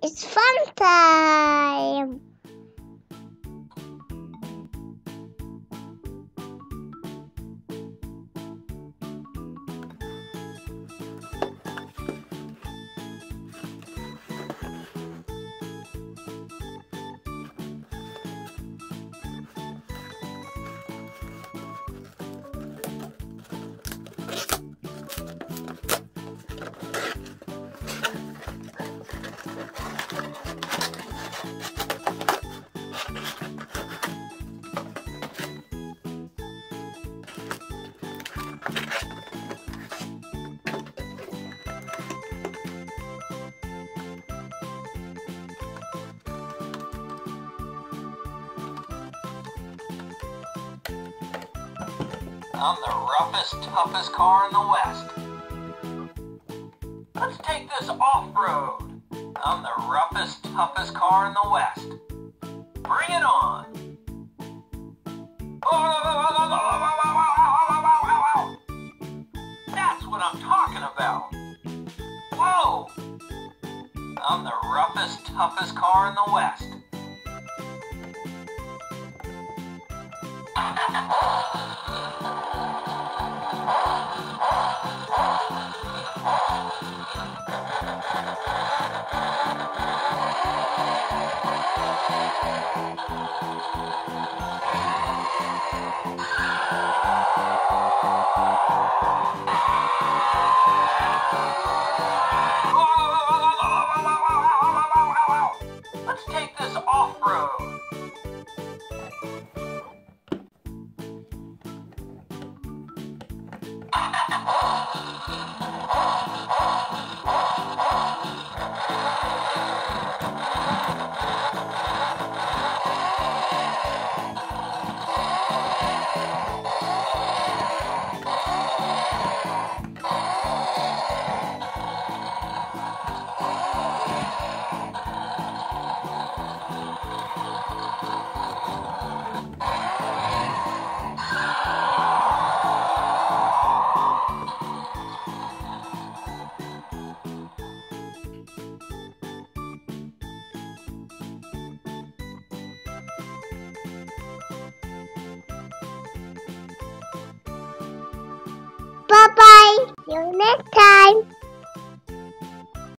It's fun time! I'm the roughest, toughest car in the West. Let's take this off-road. I'm the roughest, toughest car in the West. Bring it on. That's what I'm talking about. Whoa! I'm the roughest, toughest car in the West. Let's take this off-road. Bye-bye! See you next time!